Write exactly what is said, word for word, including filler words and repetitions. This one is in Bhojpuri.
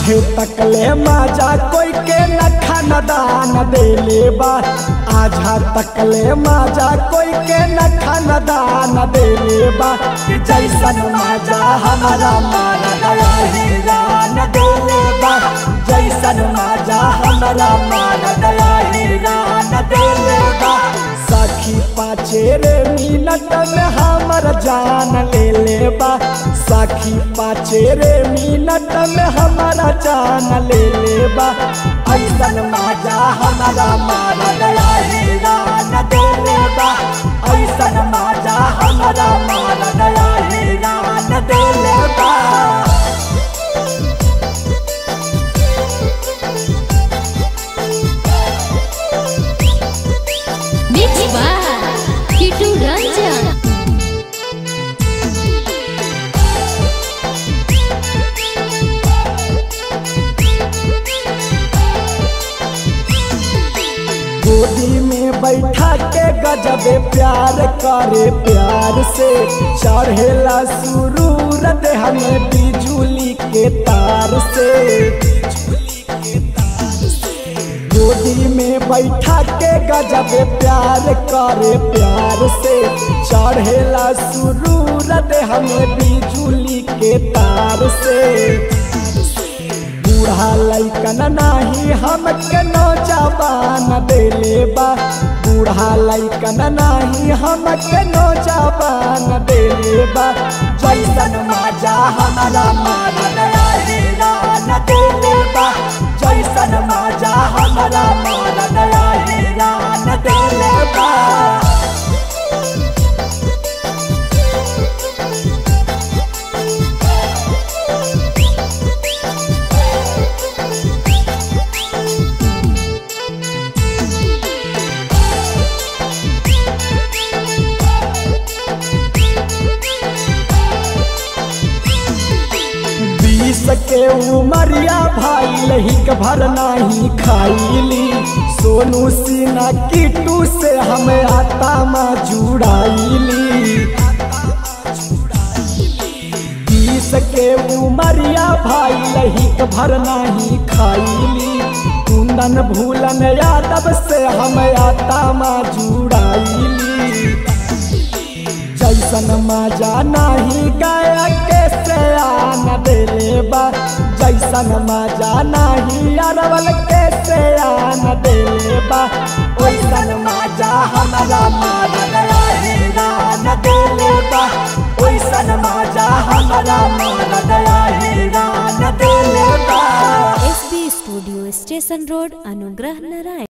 आजे तकले माजा कोई के न खाना दान देले बा। आजा तकले माजा कोई के न खाना दान देले बा। जैसन माजा हमारा मारा दया हीरा न देले बा। जैसन माजा हमारा मारा दया हीरा न देले बा। सखी पाँचे रे मिनट में हमर जान ले ले बा। सखी पाँचे रे मिनट में हमारा जान ले ले बा। ऐसन माजा हमारा मारा दया हीरा न देले बा। ऐसन माजा हमारा मारा दया हीरा न देले बा। किटू रंजन गोदी में बैठा के गजबे प्यार करे प्यार से। चढ़ेला सुरूर देह में बिजुली के तार से। गोदी में बैठा के गजबे प्यार करे प्यार से। चढ़ेला सुरूर देह में बिजुली के तार से। बूढ़ा लैकन नाही हमके नौजवान देले बा। बूढ़ा लैकन नाही हमके नौजवान देले बा। जैसन माजा हमारा मारा दया हीरा न देले बा। जैसन माजा हमारा मारा दया हीरा न देले बा। के उमरिया भाई लहिक भर नहीं खाईली। सोनू सिन्हा किटू से हम आता माँ जुड़ाईली। बीस के उमरिया भाई लहिक भर नहीं खाईली। कुंदन भूलन यादव से हम आता माँ जुड़ाईली। जैसन माजा नाही गाया के से आन देले बा। जैसन माजा नाही अरवल के से आन देले बा। ओइसन माजा हमारा मारा दया हीरा न देले बा। ओइसन माजा हमारा मारा दया हीरा न देले बा। S B studio station road Anugrah Narayan.